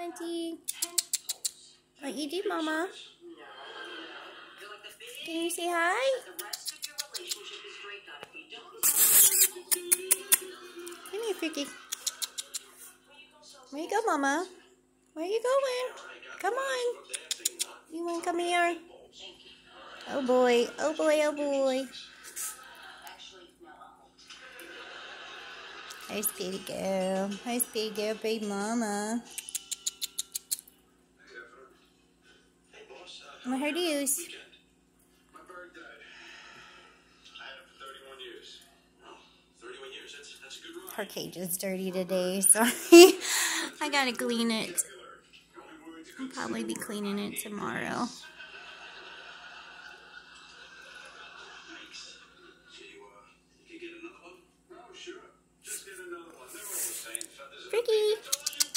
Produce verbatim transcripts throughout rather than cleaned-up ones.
Auntie. What you do, Mama? Can you say hi? Come here, Freaky. Where you go, Mama? Where you going? Come on. You want to come here? Oh boy. Oh boy. Oh boy. Hi, baby girl. Hi, baby girl, baby mama. What her do's? My bird died. I had him for thirty-one years. Oh, thirty-one years, that's, that's a good run. Her cage is dirty today, so I gotta clean it. I'll probably be cleaning it tomorrow. Freaky!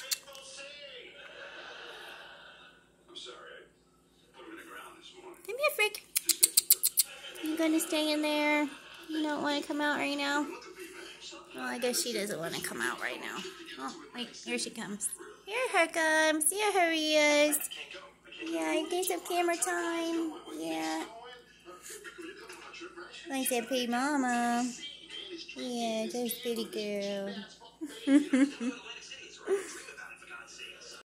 Come here, Frick. You gonna stay in there? You don't want to come out right now? Well, I guess she doesn't want to come out right now. Oh, wait, here she comes. Here her comes. Here her is. Yeah, you get some camera time. Yeah. Like that pretty mama. Yeah, just pretty girl.